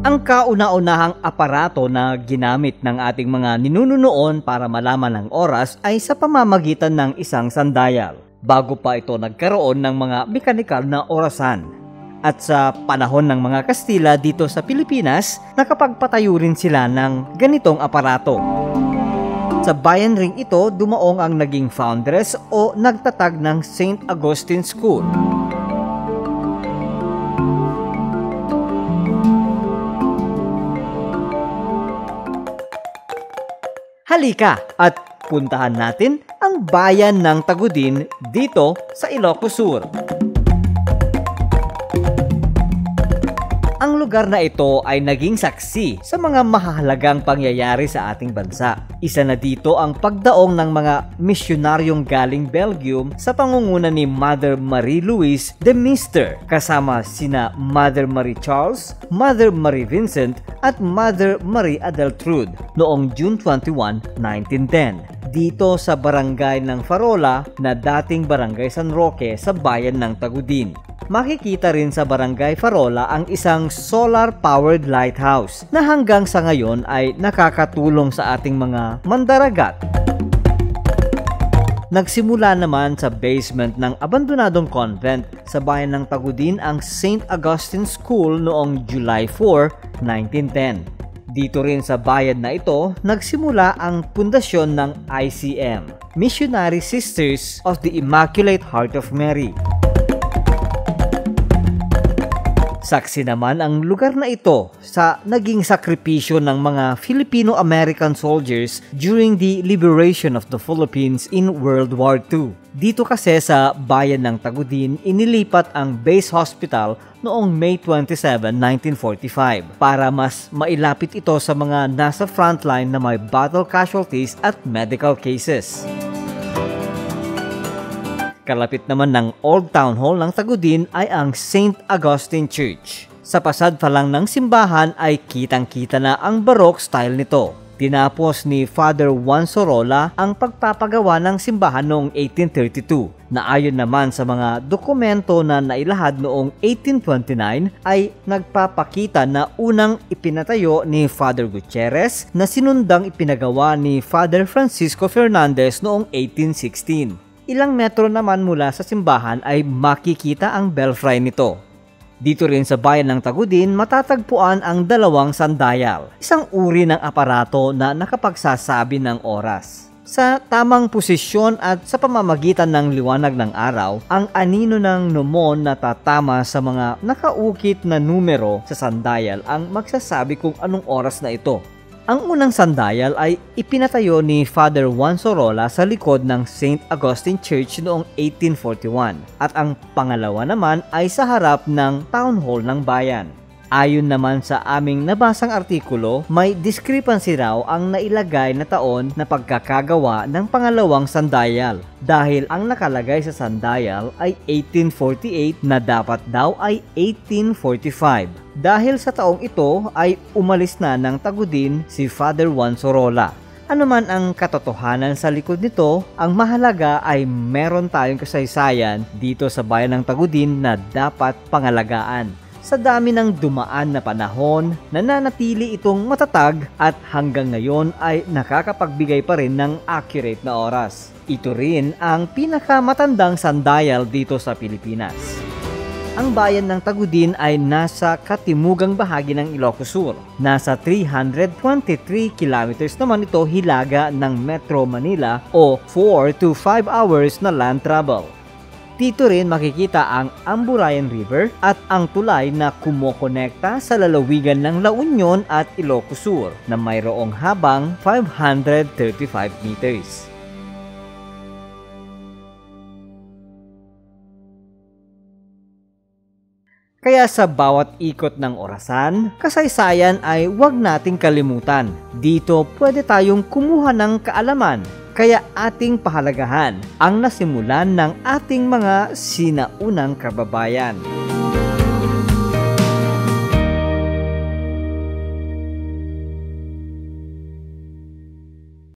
Ang kauna-unahang aparato na ginamit ng ating mga ninuno noon para malaman ang oras ay sa pamamagitan ng isang sundial, bago pa ito nagkaroon ng mga mekanikal na orasan. At sa panahon ng mga Kastila dito sa Pilipinas, nakapagpatayo rin sila ng ganitong aparato. Sa bayan ring ito, dumaong ang naging foundress o nagtatag ng St. Augustine School. Halika at puntahan natin ang bayan ng Tagudin dito sa Ilocos Sur. Ang lugar na ito ay naging saksi sa mga mahahalagang pangyayari sa ating bansa. Isa na dito ang pagdaong ng mga misyonaryong galing Belgium sa pangunguna ni Mother Marie Louise de Meyster kasama sina Mother Marie Charles, Mother Marie Vincent at Mother Marie Adeltrude noong June 21, 1910 dito sa barangay ng Farola na dating Barangay San Roque sa bayan ng Tagudin. Makikita rin sa Barangay Farola ang isang solar-powered lighthouse na hanggang sa ngayon ay nakakatulong sa ating mga mandaragat. Nagsimula naman sa basement ng abandonadong convent sa bayan ng Tagudin ang St. Augustine School noong July 4, 1910. Dito rin sa bayan na ito, nagsimula ang pundasyon ng ICM, Missionary Sisters of the Immaculate Heart of Mary. Saksi naman ang lugar na ito sa naging sakripisyo ng mga Filipino-American soldiers during the liberation of the Philippines in World War II. Dito kasi sa bayan ng Tagudin, inilipat ang base hospital noong May 27, 1945 para mas mailapit ito sa mga nasa frontline na may battle casualties at medical cases. Kalapit naman ng Old Town Hall ng Tagudin ay ang St. Augustine Church. Sa pasad pa lang ng simbahan ay kitang-kita na ang Baroque style nito. Tinapos ni Father Juan Sorolla ang pagpapagawa ng simbahan noong 1832 na ayon naman sa mga dokumento na nailahad noong 1829 ay nagpapakita na unang ipinatayo ni Father Gutierrez na sinundang ipinagawa ni Father Francisco Fernandez noong 1816. Ilang metro naman mula sa simbahan ay makikita ang belfry nito. Dito rin sa bayan ng Tagudin matatagpuan ang dalawang sundial, isang uri ng aparato na nakapagsasabi ng oras. Sa tamang posisyon at sa pamamagitan ng liwanag ng araw, ang anino ng gnomon na tatama sa mga nakaukit na numero sa sundial ang magsasabi kung anong oras na ito. Ang unang sundial ay ipinatayo ni Father Juan Sorolla sa likod ng St. Augustine Church noong 1841 at ang pangalawa naman ay sa harap ng Town Hall ng bayan. Ayon naman sa aming nabasang artikulo, may discrepancy raw ang nailagay na taon na pagkakagawa ng pangalawang sundial dahil ang nakalagay sa sundial ay 1848 na dapat daw ay 1845. Dahil sa taong ito ay umalis na ng Tagudin si Father Juan Sorolla. Ano man ang katotohanan sa likod nito, ang mahalaga ay meron tayong kasaysayan dito sa bayan ng Tagudin na dapat pangalagaan. Sa dami ng dumaan na panahon, nananatili itong matatag at hanggang ngayon ay nakakapagbigay pa rin ng accurate na oras. Ito rin ang pinakamatandang sundial dito sa Pilipinas. Ang bayan ng Tagudin ay nasa katimugang bahagi ng Ilocos Sur. Nasa 323 kilometers naman ito hilaga ng Metro Manila o 4 to 5 hours na land travel. Dito rin makikita ang Amburayan River at ang tulay na kumokonekta sa lalawigan ng La Union at Ilocos Sur na mayroong habang 535 meters. Kaya sa bawat ikot ng orasan, kasaysayan ay huwag nating kalimutan. Dito pwede tayong kumuha ng kaalaman. Kaya ating pahalagahan ang nasimulan ng ating mga sinaunang kababayan.